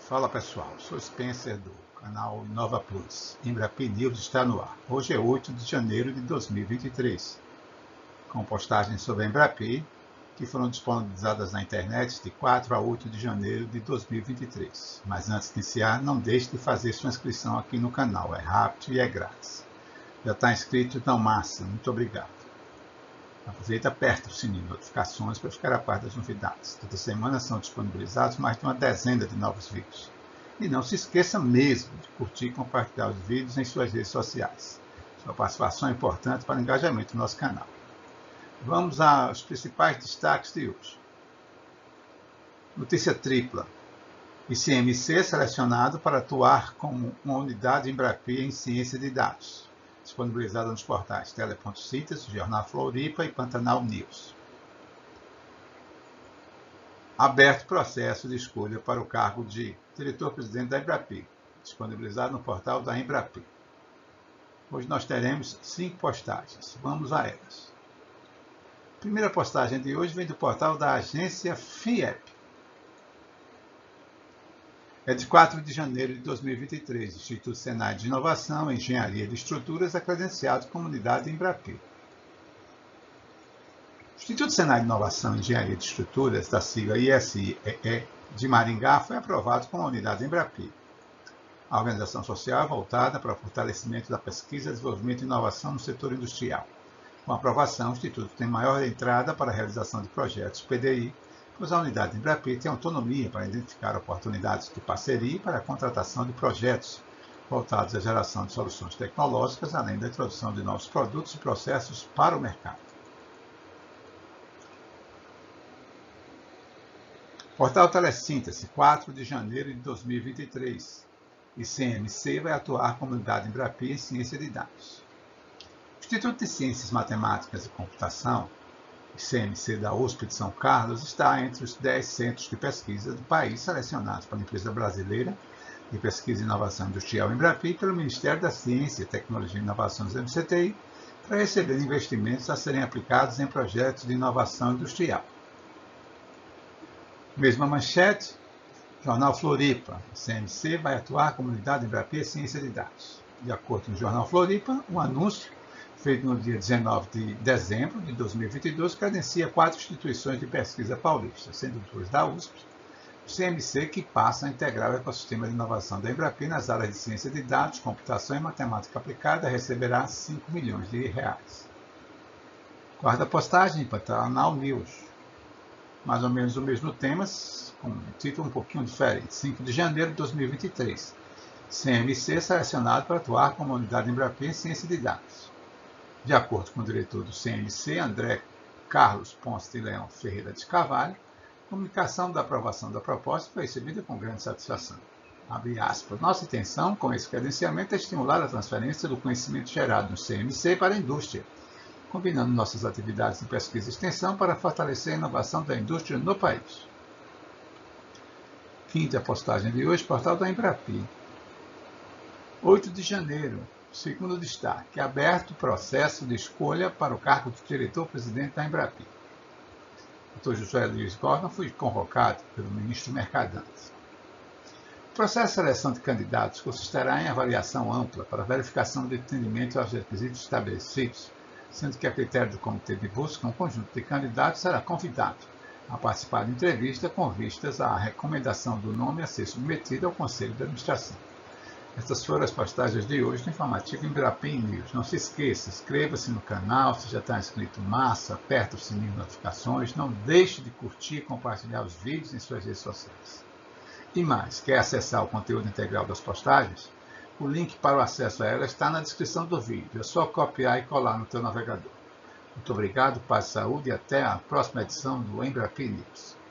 Fala pessoal, sou Spencer do canal Nova Plus. Embrapi News está no ar. Hoje é 8 de janeiro de 2023, com postagens sobre a Embrapi que foram disponibilizadas na internet de 4 a 8 de janeiro de 2023. Mas antes de iniciar, não deixe de fazer sua inscrição aqui no canal, é rápido e é grátis. Já está inscrito? Então massa, muito obrigado. Aproveita e aperta o sininho de notificações para ficar a par das novidades. Toda semana são disponibilizados mais de uma dezena de novos vídeos. E não se esqueça mesmo de curtir e compartilhar os vídeos em suas redes sociais. Sua participação é importante para o engajamento do nosso canal. Vamos aos principais destaques de hoje. Notícia tripla. ICMC selecionado para atuar como uma unidade Embrapi em ciência de dados. Disponibilizada nos portais Tele.Citas, Jornal Floripa e Pantanal News. Aberto processo de escolha para o cargo de diretor-presidente da Embrapi, disponibilizado no portal da Embrapi. Hoje nós teremos 5 postagens. Vamos a elas. A primeira postagem de hoje vem do portal da agência FIEP. É de 4 de janeiro de 2023, Instituto Senai de Inovação e Engenharia de Estruturas é credenciado como unidade Embrapi. O Instituto Senai de Inovação e Engenharia de Estruturas, da sigla ISIEE, de Maringá, foi aprovado como unidade Embrapi. A organização social é voltada para o fortalecimento da pesquisa, desenvolvimento e inovação no setor industrial. Com a aprovação, o Instituto tem maior entrada para a realização de projetos PDI, pois a unidade Embrapi tem autonomia para identificar oportunidades de parceria para a contratação de projetos voltados à geração de soluções tecnológicas, além da introdução de novos produtos e processos para o mercado. Portal Telesíntese, 4 de janeiro de 2023. ICMC vai atuar como unidade Embrapi em ciência de dados. O Instituto de Ciências Matemáticas e Computação, ICMC da USP de São Carlos, está entre os 10 centros de pesquisa do país selecionados pela empresa brasileira de pesquisa e inovação industrial Embrapi pelo Ministério da Ciência, Tecnologia e Inovações MCTI para receber investimentos a serem aplicados em projetos de inovação industrial. Mesma manchete, Jornal Floripa, ICMC vai atuar como unidade Embrapi em ciência de dados. De acordo com o Jornal Floripa, um anúncio feito no dia 19 de dezembro de 2022, credencia 4 instituições de pesquisa paulistas, sendo 2 da USP, o CMC, que passa a integrar o ecossistema de inovação da Embrapi nas áreas de ciência de dados, computação e matemática aplicada, receberá R$ 5 milhões. Quarta postagem, Pantanal News. Mais ou menos o mesmo tema, com um título um pouquinho diferente. 5 de janeiro de 2023. CMC selecionado para atuar como unidade Embrapi em ciência de dados. De acordo com o diretor do CMC, André Carlos Ponce de Leão Ferreira de Carvalho, a comunicação da aprovação da proposta foi recebida com grande satisfação. Abre aspas. Nossa intenção com esse credenciamento é estimular a transferência do conhecimento gerado no CMC para a indústria, combinando nossas atividades de pesquisa e extensão para fortalecer a inovação da indústria no país. Quinta postagem de hoje, portal da Embrapi. 8 de janeiro. Segundo destaque, aberto o processo de escolha para o cargo de diretor-presidente da Embrapi. O Dr. José Luiz Gordon foi convocado pelo ministro Mercadante. O processo de seleção de candidatos consistirá em avaliação ampla para verificação de atendimento aos requisitos estabelecidos, sendo que a critério do comitê de busca, um conjunto de candidatos será convidado a participar de entrevista com vistas à recomendação do nome a ser submetido ao Conselho de Administração. Estas foram as postagens de hoje do informativo Embrapi News. Não se esqueça, inscreva-se no canal, se já está inscrito, massa, aperta o sininho de notificações, não deixe de curtir e compartilhar os vídeos em suas redes sociais. E mais, quer acessar o conteúdo integral das postagens? O link para o acesso a elas está na descrição do vídeo, é só copiar e colar no teu navegador. Muito obrigado, paz e saúde e até a próxima edição do Embrapi News.